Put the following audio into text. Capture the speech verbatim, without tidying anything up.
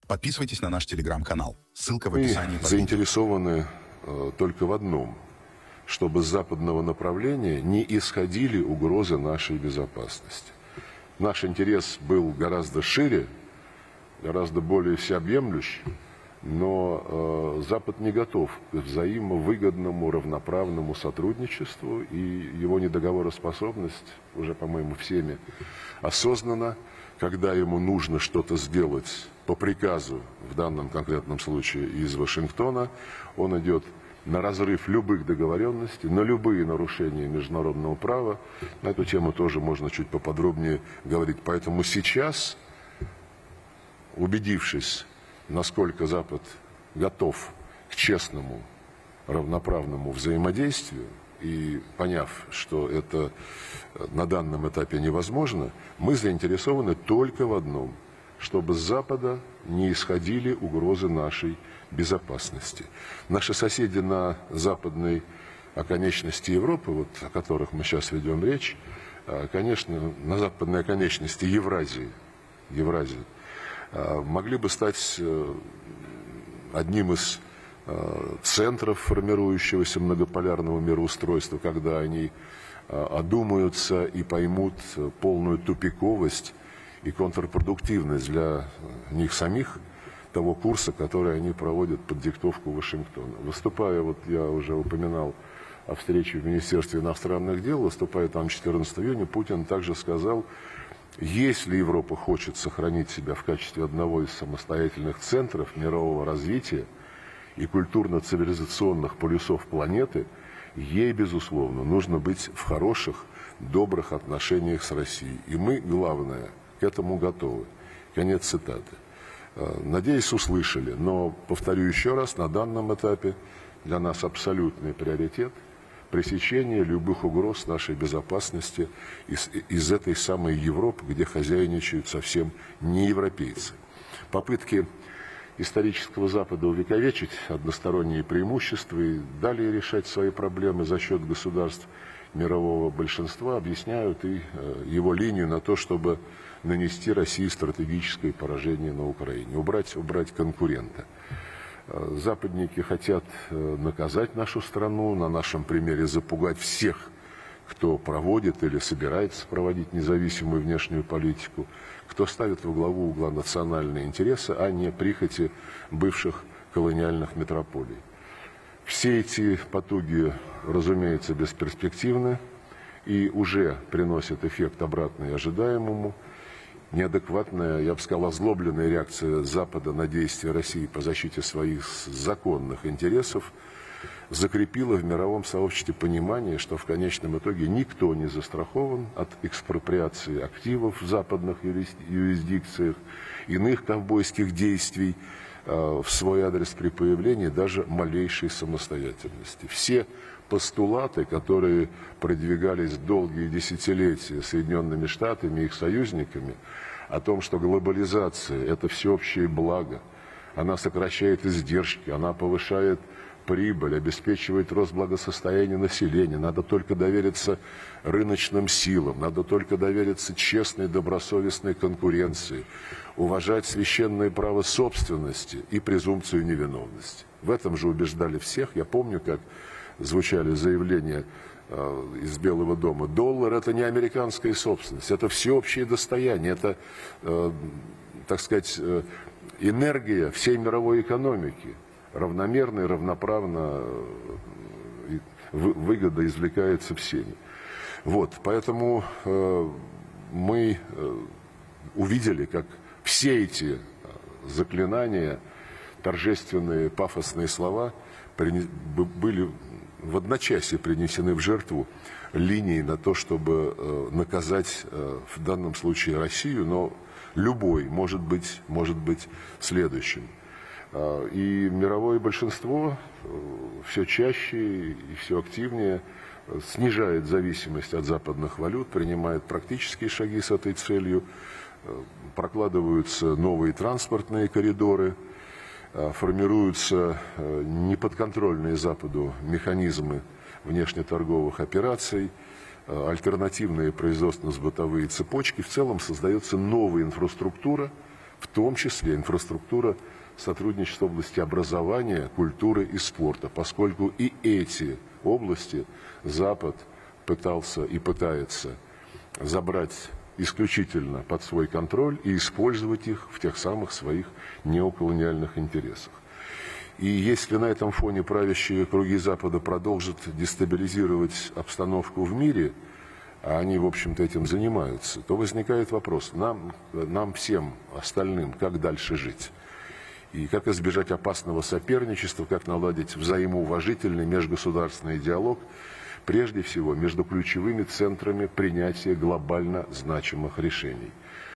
Подписывайтесь на наш телеграм-канал. Ссылка в описании. Мы заинтересованы э, только в одном, чтобы с западного направления не исходили угрозы нашей безопасности. Наш интерес был гораздо шире, гораздо более всеобъемлющий, но э, Запад не готов к взаимовыгодному, равноправному сотрудничеству, и его недоговороспособность уже, по-моему, всеми осознана. Когда ему нужно что-то сделать по приказу, в данном конкретном случае из Вашингтона, он идет на разрыв любых договоренностей, на любые нарушения международного права. На эту тему тоже можно чуть поподробнее говорить. Поэтому сейчас, убедившись, насколько Запад готов к честному, равноправному взаимодействию, и поняв, что это на данном этапе невозможно, мы заинтересованы только в одном, чтобы с Запада не исходили угрозы нашей безопасности. Наши соседи на западной оконечности Европы, вот, о которых мы сейчас ведем речь, конечно, на западной оконечности Евразии, Евразии могли бы стать одним из центров формирующегося многополярного мироустройства, когда они одумаются и поймут полную тупиковость и контрпродуктивность для них самих того курса, который они проводят под диктовку Вашингтона. Выступая, вот я уже упоминал о встрече в Министерстве иностранных дел, выступая там четырнадцатого июня, Путин также сказал: если Европа хочет сохранить себя в качестве одного из самостоятельных центров мирового развития и культурно-цивилизационных полюсов планеты, ей, безусловно, нужно быть в хороших, добрых отношениях с Россией. И мы, главное, к этому готовы. Конец цитаты. Надеюсь, услышали, но, повторю еще раз, на данном этапе для нас абсолютный приоритет пресечение любых угроз нашей безопасности из, из этой самой Европы, где хозяйничают совсем не европейцы. Попытки исторического Запада увековечить односторонние преимущества и далее решать свои проблемы за счет государств мирового большинства объясняют и э, его линию на то, чтобы нанести России стратегическое поражение на Украине, убрать, убрать конкурента. Э, западники хотят э, наказать нашу страну, на нашем примере запугать всех, кто проводит или собирается проводить независимую внешнюю политику, кто ставит во главу угла национальные интересы, а не прихоти бывших колониальных метрополий. Все эти потуги, разумеется, бесперспективны и уже приносят эффект обратный ожидаемому. Неадекватная, я бы сказал, озлобленная реакция Запада на действия России по защите своих законных интересов закрепила в мировом сообществе понимание, что в конечном итоге никто не застрахован от экспроприации активов в западных юрисдикциях, иных ковбойских действий э, в свой адрес при появлении даже малейшей самостоятельности. Все постулаты, которые продвигались долгие десятилетия Соединенными Штатами и их союзниками, о том, что глобализация – это всеобщее благо, она сокращает издержки, она повышает прибыль, обеспечивает рост благосостояния населения. Надо только довериться рыночным силам, надо только довериться честной, добросовестной конкуренции, уважать священное право собственности и презумпцию невиновности. В этом же убеждали всех. Я помню, как звучали заявления э, из Белого дома. Доллар – это не американская собственность, это всеобщее достояние, это, э, так сказать, э, энергия всей мировой экономики. Равномерно и равноправно выгода извлекается всеми. Вот, поэтому э, мы э, увидели, как все эти заклинания, торжественные, пафосные слова при, были в одночасье принесены в жертву линии на то, чтобы э, наказать э, в данном случае Россию, но любой может быть, может быть следующим. И мировое большинство все чаще и все активнее снижает зависимость от западных валют, принимает практические шаги с этой целью, прокладываются новые транспортные коридоры, формируются неподконтрольные Западу механизмы внешнеторговых операций, альтернативные производственно-бытовые цепочки. В целом создается новая инфраструктура, в том числе инфраструктура сотрудничества в области образования, культуры и спорта, поскольку и эти области Запад пытался и пытается забрать исключительно под свой контроль и использовать их в тех самых своих неоколониальных интересах. И если на этом фоне правящие круги Запада продолжат дестабилизировать обстановку в мире, а они, в общем-то, этим занимаются, то возникает вопрос, нам, нам всем остальным, как дальше жить? И как избежать опасного соперничества, как наладить взаимоуважительный межгосударственный диалог, прежде всего между ключевыми центрами принятия глобально значимых решений.